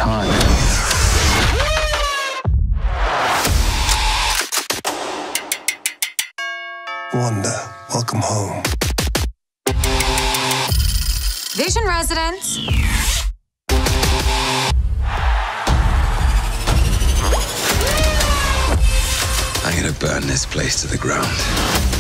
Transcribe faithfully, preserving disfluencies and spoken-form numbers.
time. Wanda, welcome home. Vision residents. I'm gonna burn this place to the ground.